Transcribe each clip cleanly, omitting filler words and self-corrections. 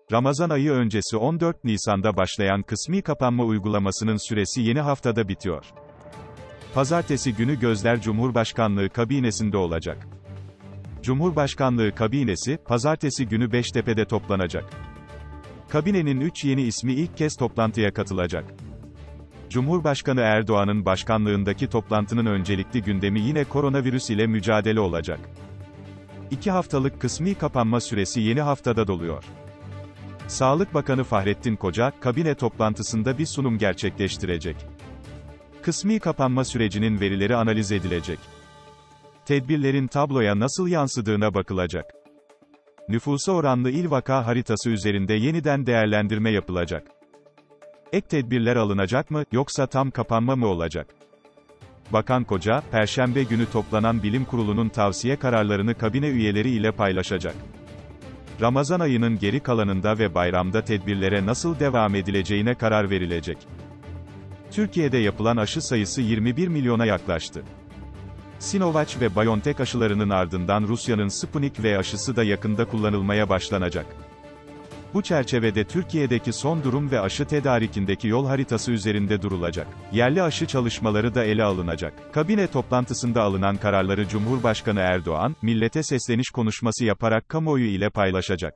Ramazan ayı öncesi 14 Nisan'da başlayan kısmi kapanma uygulamasının süresi yeni haftada bitiyor. Pazartesi günü gözler Cumhurbaşkanlığı kabinesinde olacak. Cumhurbaşkanlığı kabinesi, pazartesi günü Beştepe'de toplanacak. Kabinenin 3 yeni ismi ilk kez toplantıya katılacak. Cumhurbaşkanı Erdoğan'ın başkanlığındaki toplantının öncelikli gündemi yine koronavirüs ile mücadele olacak. 2 haftalık kısmi kapanma süresi yeni haftada doluyor. Sağlık Bakanı Fahrettin Koca, kabine toplantısında bir sunum gerçekleştirecek. Kısmi kapanma sürecinin verileri analiz edilecek. Tedbirlerin tabloya nasıl yansıdığına bakılacak. Nüfusa oranlı il vaka haritası üzerinde yeniden değerlendirme yapılacak. Ek tedbirler alınacak mı, yoksa tam kapanma mı olacak? Bakan Koca, Perşembe günü toplanan Bilim Kurulu'nun tavsiye kararlarını kabine üyeleri ile paylaşacak. Ramazan ayının geri kalanında ve bayramda tedbirlere nasıl devam edileceğine karar verilecek. Türkiye'de yapılan aşı sayısı 21 milyona yaklaştı. Sinovac ve BioNTech aşılarının ardından Rusya'nın Sputnik V aşısı da yakında kullanılmaya başlanacak. Bu çerçevede Türkiye'deki son durum ve aşı tedarikindeki yol haritası üzerinde durulacak. Yerli aşı çalışmaları da ele alınacak. Kabine toplantısında alınan kararları Cumhurbaşkanı Erdoğan, millete sesleniş konuşması yaparak kamuoyu ile paylaşacak.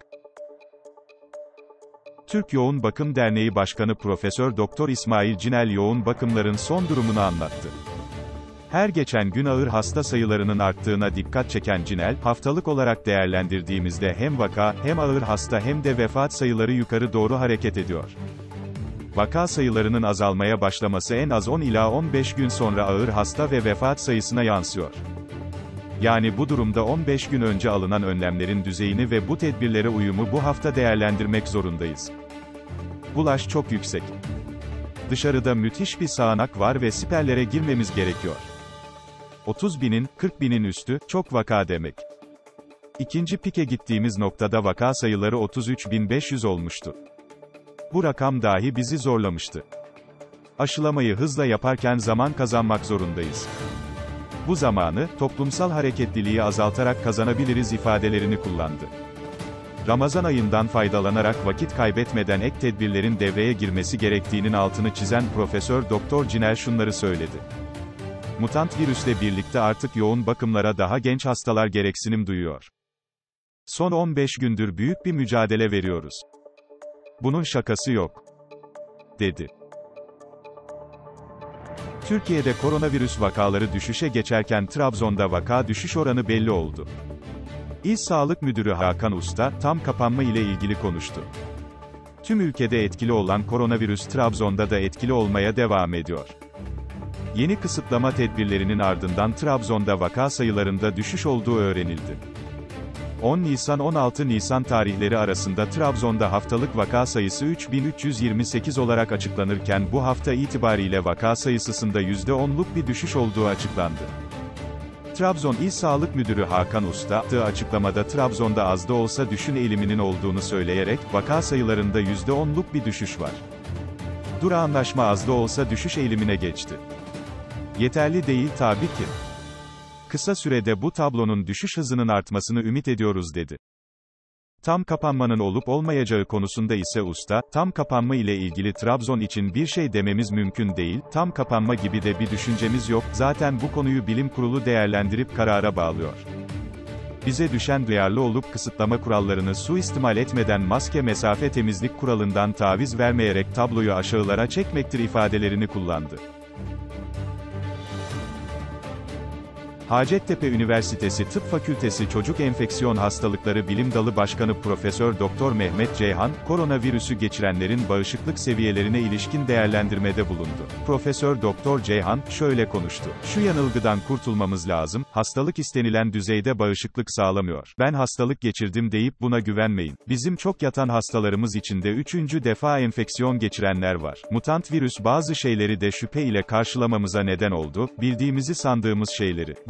Türk Yoğun Bakım Derneği Başkanı Profesör Doktor İsmail Cinel yoğun bakımların son durumunu anlattı. Her geçen gün ağır hasta sayılarının arttığına dikkat çeken Cinel, haftalık olarak değerlendirdiğimizde hem vaka, hem ağır hasta hem de vefat sayıları yukarı doğru hareket ediyor. Vaka sayılarının azalmaya başlaması en az 10 ila 15 gün sonra ağır hasta ve vefat sayısına yansıyor. Yani bu durumda 15 gün önce alınan önlemlerin düzeyini ve bu tedbirlere uyumu bu hafta değerlendirmek zorundayız. Bulaş çok yüksek. Dışarıda müthiş bir sağanak var ve siperlere girmemiz gerekiyor. 30 binin, 40 binin üstü, çok vaka demek. İkinci pike gittiğimiz noktada vaka sayıları 33.500 olmuştu. Bu rakam dahi bizi zorlamıştı. Aşılamayı hızla yaparken zaman kazanmak zorundayız. Bu zamanı, toplumsal hareketliliği azaltarak kazanabiliriz ifadelerini kullandı. Ramazan ayından faydalanarak vakit kaybetmeden ek tedbirlerin devreye girmesi gerektiğinin altını çizen Profesör Doktor Cinel şunları söyledi. Mutant virüsle birlikte artık yoğun bakımlara daha genç hastalar gereksinim duyuyor. Son 15 gündür büyük bir mücadele veriyoruz. Bunun şakası yok, dedi. Türkiye'de koronavirüs vakaları düşüşe geçerken Trabzon'da vaka düşüş oranı belli oldu. İl Sağlık Müdürü Hakan Usta, tam kapanma ile ilgili konuştu. Tüm ülkede etkili olan koronavirüs Trabzon'da da etkili olmaya devam ediyor. Yeni kısıtlama tedbirlerinin ardından Trabzon'da vaka sayılarında düşüş olduğu öğrenildi. 10 Nisan-16 Nisan tarihleri arasında Trabzon'da haftalık vaka sayısı 3328 olarak açıklanırken bu hafta itibariyle vaka sayısında %10'luk bir düşüş olduğu açıklandı. Trabzon İl Sağlık Müdürü Hakan Usta, yaptığı açıklamada Trabzon'da az da olsa düşün eğiliminin olduğunu söyleyerek, vaka sayılarında %10'luk bir düşüş var. Durağanlaşma az da olsa düşüş eğilimine geçti. Yeterli değil tabii ki. Kısa sürede bu tablonun düşüş hızının artmasını ümit ediyoruz dedi. Tam kapanmanın olup olmayacağı konusunda ise usta, tam kapanma ile ilgili Trabzon için bir şey dememiz mümkün değil, tam kapanma gibi de bir düşüncemiz yok, zaten bu konuyu bilim kurulu değerlendirip karara bağlıyor. Bize düşen duyarlı olup kısıtlama kurallarını suistimal etmeden maske mesafe temizlik kuralından taviz vermeyerek tabloyu aşağılara çekmektir ifadelerini kullandı. Hacettepe Üniversitesi Tıp Fakültesi Çocuk Enfeksiyon Hastalıkları Bilim Dalı Başkanı Profesör Doktor Mehmet Ceyhan, koronavirüsü geçirenlerin bağışıklık seviyelerine ilişkin değerlendirmede bulundu. Profesör Doktor Ceyhan şöyle konuştu. Şu yanılgıdan kurtulmamız lazım. Hastalık istenilen düzeyde bağışıklık sağlamıyor. Ben hastalık geçirdim deyip buna güvenmeyin. Bizim çok yatan hastalarımız içinde 3. defa enfeksiyon geçirenler var. Mutant virüs bazı şeyleri de şüphe ile karşılamamıza neden oldu. Bildiğimizi sandığımız şeyleri.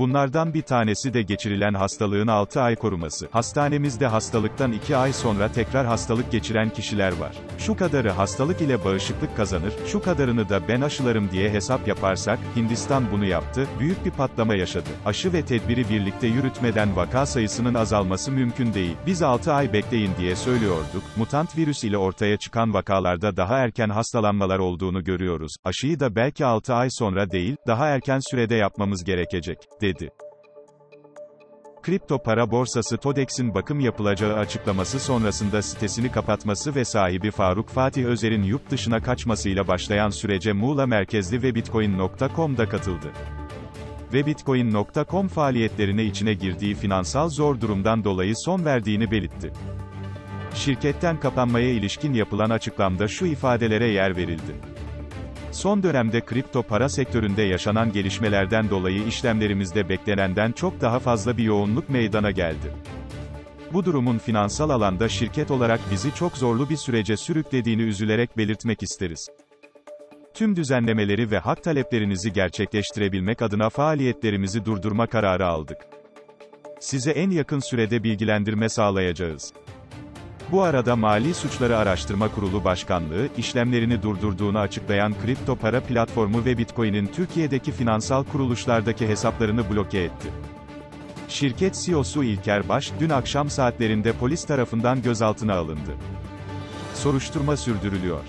Bunlardan bir tanesi de geçirilen hastalığın 6 ay koruması. Hastanemizde hastalıktan 2 ay sonra tekrar hastalık geçiren kişiler var. Şu kadarı hastalık ile bağışıklık kazanır, şu kadarını da ben aşılarım diye hesap yaparsak, Hindistan bunu yaptı, büyük bir patlama yaşadı. Aşı ve tedbiri birlikte yürütmeden vaka sayısının azalması mümkün değil. Biz 6 ay bekleyin diye söylüyorduk, mutant virüs ile ortaya çıkan vakalarda daha erken hastalanmalar olduğunu görüyoruz. Aşıyı da belki 6 ay sonra değil, daha erken sürede yapmamız gerekecek, dedi. Kripto para borsası TODEX'in bakım yapılacağı açıklaması sonrasında sitesini kapatması ve sahibi Faruk Fatih Özer'in yurt dışına kaçmasıyla başlayan sürece Muğla merkezli ve Bitcoin.com'da katıldı. Ve Bitcoin.com faaliyetlerine içine girdiği finansal zor durumdan dolayı son verdiğini belirtti. Şirketten kapanmaya ilişkin yapılan açıklamada şu ifadelere yer verildi. Son dönemde kripto para sektöründe yaşanan gelişmelerden dolayı işlemlerimizde beklenenden çok daha fazla bir yoğunluk meydana geldi. Bu durumun finansal alanda şirket olarak bizi çok zorlu bir sürece sürüklediğini üzülerek belirtmek isteriz. Tüm düzenlemeleri ve hak taleplerinizi gerçekleştirebilmek adına faaliyetlerimizi durdurma kararı aldık. Size en yakın sürede bilgilendirme sağlayacağız. Bu arada Mali Suçları Araştırma Kurulu Başkanlığı, işlemlerini durdurduğunu açıklayan kripto para platformu ve Bitcoin'in Türkiye'deki finansal kuruluşlardaki hesaplarını bloke etti. Şirket CEO'su İlker Baş, dün akşam saatlerinde polis tarafından gözaltına alındı. Soruşturma sürdürülüyor.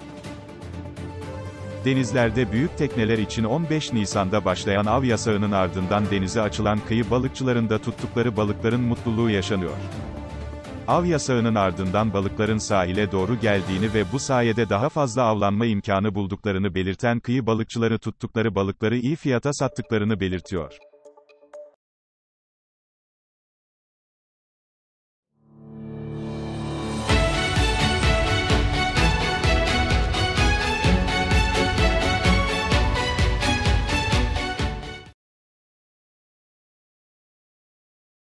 Denizlerde büyük tekneler için 15 Nisan'da başlayan av yasağının ardından denize açılan kıyı balıkçılarında tuttukları balıkların mutluluğu yaşanıyor. Av yasağının ardından balıkların sahile doğru geldiğini ve bu sayede daha fazla avlanma imkanı bulduklarını belirten kıyı balıkçıları tuttukları balıkları iyi fiyata sattıklarını belirtiyor.